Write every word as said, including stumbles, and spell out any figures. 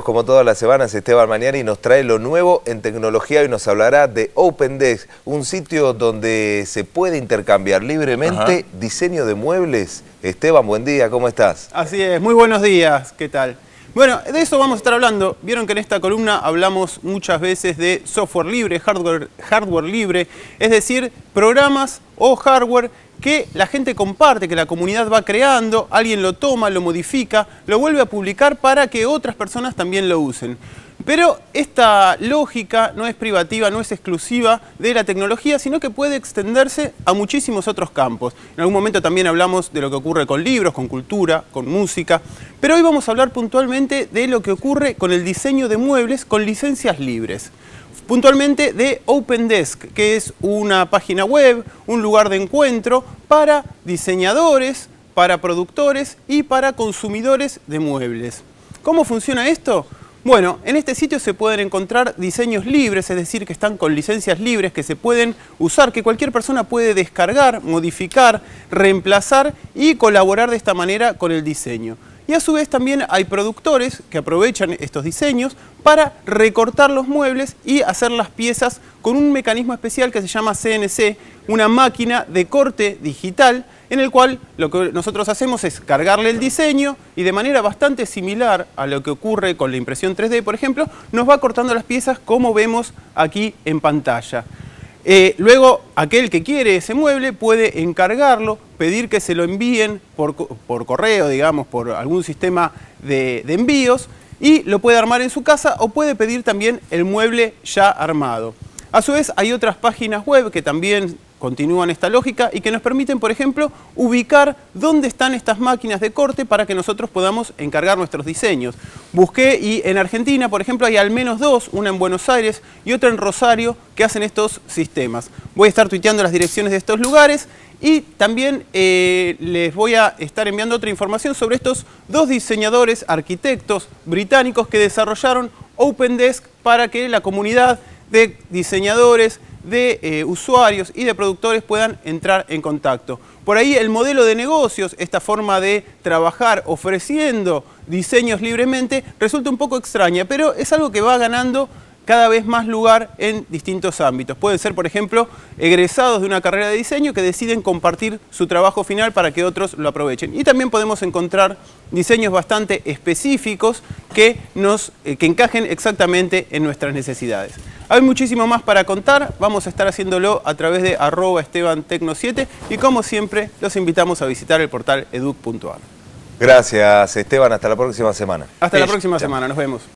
como todas las semanas, Esteban Mañani nos trae lo nuevo en tecnología y nos hablará de OpenDesk, un sitio donde se puede intercambiar libremente Ajá. diseño de muebles. Esteban, buen día, ¿cómo estás? Así es, muy buenos días, ¿qué tal? Bueno, de eso vamos a estar hablando. Vieron que en esta columna hablamos muchas veces de software libre, hardware, hardware libre, es decir, programas o hardware que la gente comparte, que la comunidad va creando, alguien lo toma, lo modifica, lo vuelve a publicar para que otras personas también lo usen. Pero esta lógica no es privativa, no es exclusiva de la tecnología, sino que puede extenderse a muchísimos otros campos. En algún momento también hablamos de lo que ocurre con libros, con cultura, con música, pero hoy vamos a hablar puntualmente de lo que ocurre con el diseño de muebles con licencias libres. Puntualmente de OpenDesk, que es una página web, un lugar de encuentro para diseñadores, para productores y para consumidores de muebles. ¿Cómo funciona esto? Bueno, en este sitio se pueden encontrar diseños libres, es decir, que están con licencias libres que se pueden usar, que cualquier persona puede descargar, modificar, reemplazar y colaborar de esta manera con el diseño. Y a su vez también hay productores que aprovechan estos diseños para recortar los muebles y hacer las piezas con un mecanismo especial que se llama C N C, una máquina de corte digital en el cual lo que nosotros hacemos es cargarle el diseño y de manera bastante similar a lo que ocurre con la impresión tres D, por ejemplo, nos va cortando las piezas como vemos aquí en pantalla. Eh, luego, aquel que quiere ese mueble puede encargarlo, pedir que se lo envíen por, por correo, digamos, por algún sistema de, de envíos, y lo puede armar en su casa o puede pedir también el mueble ya armado. A su vez, hay otras páginas web que también continúan esta lógica y que nos permiten, por ejemplo, ubicar dónde están estas máquinas de corte para que nosotros podamos encargar nuestros diseños. Busqué y en Argentina, por ejemplo, hay al menos dos, una en Buenos Aires y otra en Rosario, que hacen estos sistemas. Voy a estar tuiteando las direcciones de estos lugares y también eh, les voy a estar enviando otra información sobre estos dos diseñadores, arquitectos británicos que desarrollaron OpenDesk para que la comunidad de diseñadores, de eh, usuarios y de productores puedan entrar en contacto. Por ahí el modelo de negocios, esta forma de trabajar ofreciendo diseños libremente, resulta un poco extraña, pero es algo que va ganando cada vez más lugar en distintos ámbitos. Pueden ser, por ejemplo, egresados de una carrera de diseño que deciden compartir su trabajo final para que otros lo aprovechen. Y también podemos encontrar diseños bastante específicos que, nos, eh, que encajen exactamente en nuestras necesidades. Hay muchísimo más para contar, vamos a estar haciéndolo a través de arroba esteban tecno siete y como siempre los invitamos a visitar el portal educ punto ar. Gracias, Esteban, hasta la próxima semana. Hasta la próxima semana, nos vemos.